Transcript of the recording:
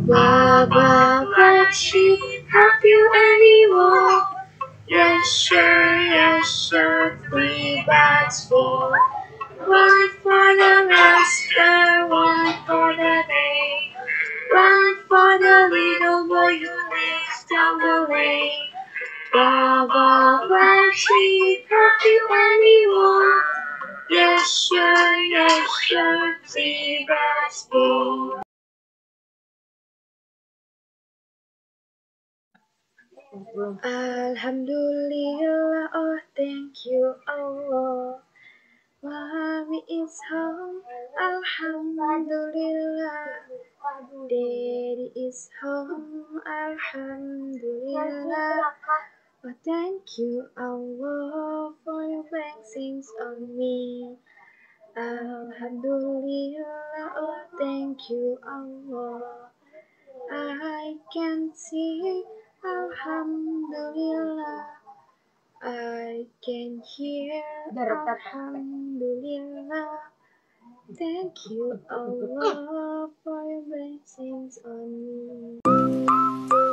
Baba, black sheep, have you any wool? Yes sir, 3 bags full. One for the master, one for the day, one for the little boy who lives down the lane. Baba, black sheep, have you any wool? Yes sir, 3 bags full. Alhamdulillah, oh thank you Allah. Mommy is home, Alhamdulillah. Daddy is home, Alhamdulillah. Oh thank you Allah for your blessings on me. Alhamdulillah, oh thank you Allah. I can see, Alhamdulillah. I can hear, Alhamdulillah. Thank you, Allah, for your blessings on me.